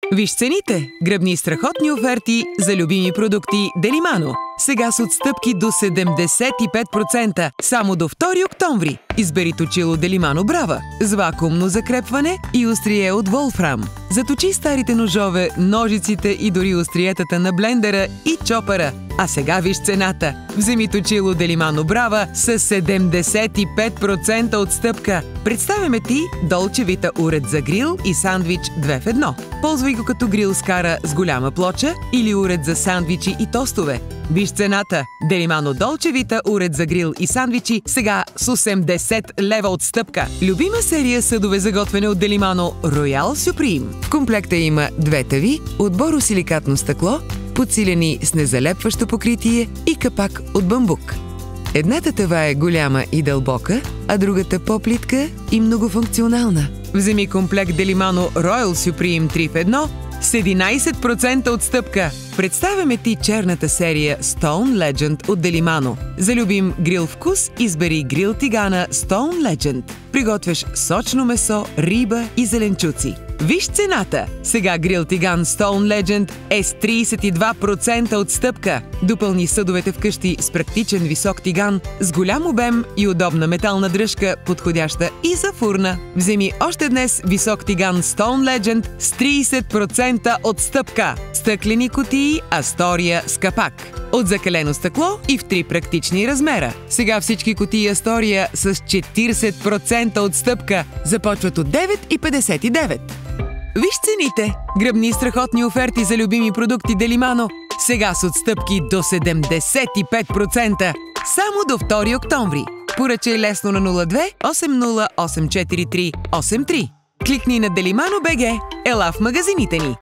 Виж цените! Гръбни страхотни оферти за любими продукти Делимано. Сега с отстъпки до 75%, само до 2 октомври. Избери точило Делимано Брава с вакуумно закрепване и острие от волфрам. Заточи старите ножове, ножиците и дори остриетата на блендера и чопъра. А сега виж цената. Вземи точило Делимано Брава с 75% отстъпка. Представяме ти Долче Вита уред за грил и сандвич 2 в 1. Ползвай го като грил с кара с голяма плоча или уред за сандвичи и тостове. Виж цената. Делимано Долче Вита уред за грил и сандвичи сега с 80 лева отстъпка. Любима серия съдове за готвене от Делимано Роял Сюприм. В комплекта има 2 тави от боросиликатно стъкло, подсилени с незалепващо покритие и капак от бамбук. Едната тава е голяма и дълбока, а другата по-плитка и многофункционална. Вземи комплект Делимано Royal Supreme 3 в 1 с 11% отстъпка. Представяме ти черната серия Stone Legend от Делимано. За любим грил вкус избери грил тигана Stone Legend. Приготвяш сочно месо, риба и зеленчуци. Виж цената! Сега грил тиган Stone Legend е с 32% отстъпка. Допълни съдовете вкъщи с практичен висок тиган с голям обем и удобна метална дръжка, подходяща и за фурна. Вземи още днес висок тиган Stone Legend с 30% отстъпка. Стъклени кутии Астория с капак. От закалено стъкло и в 3 практични размера. Сега всички кутии Астория с 40% отстъпка. Започват от 9,59. Виж цените! Гръбни страхотни оферти за любими продукти Делимано. Сега с отстъпки до 75%. Само до 2 октомври. Поръчай лесно на 02 80 843 83. Кликни на Delimano.bg. Ела в магазините ни.